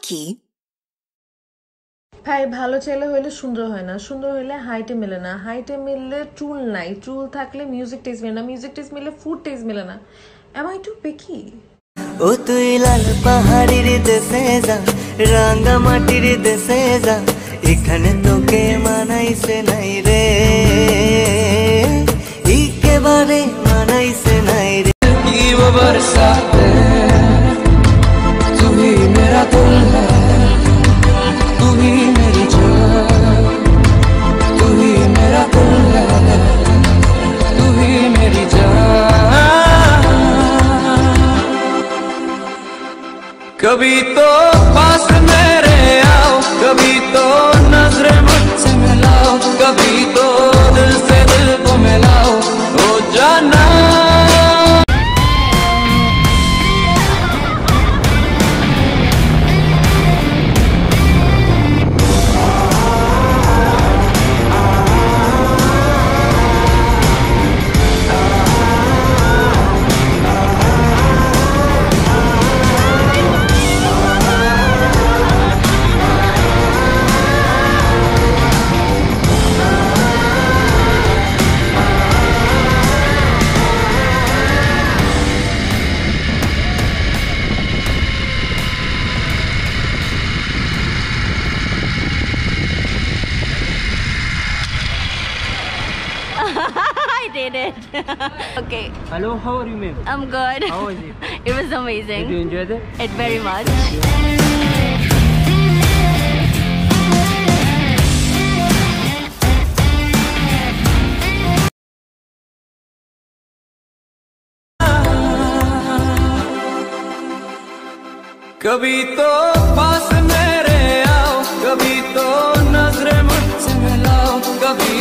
picky. ভাই ভালো ছেলে হইলে সুন্দর হয় না, সুন্দর হইলে হাইটে মেলে না, হাইটে মিললে চুল নাই, চুল থাকলে মিউজিক টেস্ট মিলে না, মিউজিক টেস্ট মিলে ফুড টেস্ট মিলে না। Am I too picky? ও তুই লাল পাহাড়ির দেশে যা, রাঙ্গা মাটির দেশে যা, এখানে তোকে মানাইছে নাই রে, একেবারে মানাইছে নাই রে। কি বরসাতে तू ही मेरा दिल है, तू ही मेरी जान, तू ही मेरा दिल है, तू ही मेरी जान। कभी तो पास मेरे आओ, कभी तो नजरें मुझसे मिलाओ, कभी तो दिल से दिल को मिलाओ, ओ जाना। I did it. Okay. Hello, how are you, ma'am? I'm good. How was it? It was amazing. Did you enjoy it? It very much. कभी तो पास मेरे आओ, कभी तो नजरें मुझसे मिलाओ, कभी